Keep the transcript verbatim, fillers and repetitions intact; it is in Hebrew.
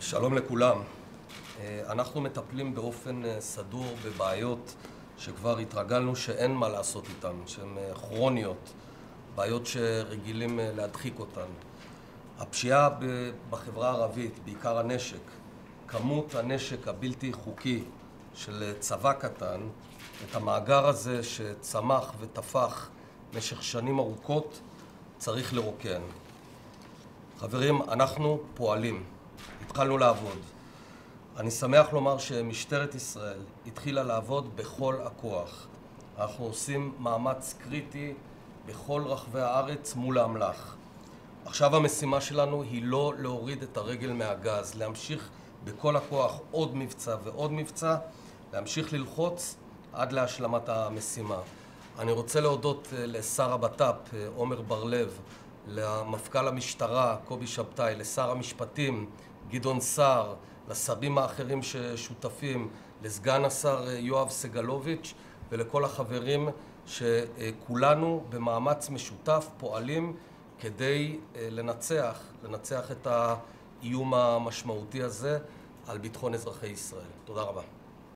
שלום לכולם. אנחנו מטפלים באופן סדור בבעיות שכבר התרגלנו שאין מה לעשות איתן, שהן כרוניות, בעיות שרגילים להדחיק אותן. הפשיעה בחברה הערבית, בעיקר הנשק, כמות הנשק הבלתי חוקי של צבא קטן, את המאגר הזה שצמח ותפח במשך שנים ארוכות, צריך לרוקן. חברים, אנחנו פועלים. התחלנו לעבוד. אני שמח לומר שמשטרת ישראל התחילה לעבוד בכל הכוח. אנחנו עושים מאמץ קריטי בכל רחבי הארץ מול האמל"ח. עכשיו המשימה שלנו היא לא להוריד את הרגל מהגז, להמשיך בכל הכוח עוד מבצע ועוד מבצע, להמשיך ללחוץ עד להשלמת המשימה. אני רוצה להודות לשר הבט"פ עומר בר-לב, למפכ"ל המשטרה קובי שבתאי, לשר המשפטים גדעון סער, לשרים האחרים ששותפים, לסגן השר יואב סגלוביץ' ולכל החברים שכולנו במאמץ משותף פועלים כדי לנצח, לנצח את האיום המשמעותי הזה על ביטחון אזרחי ישראל. תודה רבה.